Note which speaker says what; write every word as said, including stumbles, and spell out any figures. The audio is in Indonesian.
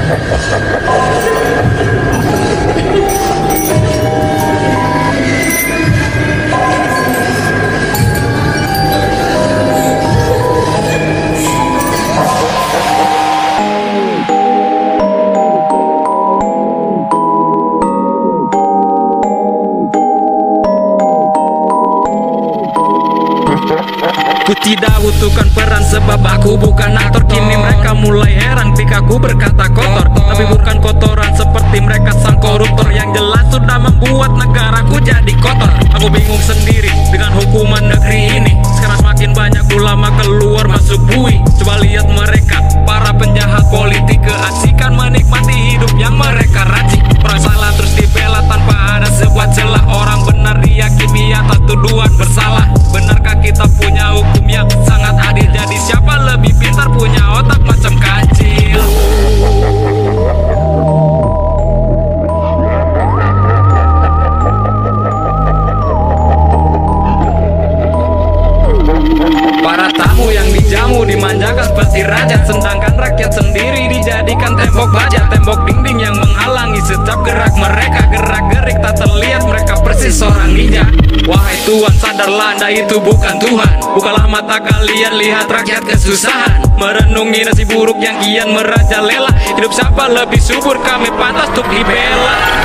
Speaker 1: Ku tidak butuhkan peran sebab aku bukan aktor. Kini mereka mulai heran ketika ku berkata kotor. Tapi bukan kotoran seperti mereka sang koruptor. Yang jelas sudah membuat negaraku jadi kotor. Aku bingung sendiri dengan hukuman negeri ini. Sekarang semakin banyak ulama keluar masuk bui. Coba lihat mereka, para penjahat politik keasikan menikmati hidup yang mereka racik. Orang salah terus dibela tanpa ada sebuah celah. Orang benar diyakini atas tuduhan bersalah. Benarkah kita punya hukum yang sangat adil? Jadi siapa lebih pintar, punya otak macam kancil? Para tamu yang dijamu dimanjakan seperti raja, sedangkan rakyat sendiri dijadikan tembok baja. Tembok dinding yang menghalangi setiap gerak mereka. Gerak-gerik tak terlihat, mereka persis seorang ninja. Wahai Tuhan, sadarlah Anda itu bukan Tuhan. Bukalah mata kalian, lihat rakyat kesusahan, merenungi nasib buruk yang kian merajalela. Hidup siapa lebih subur, kami pantas untuk dibela.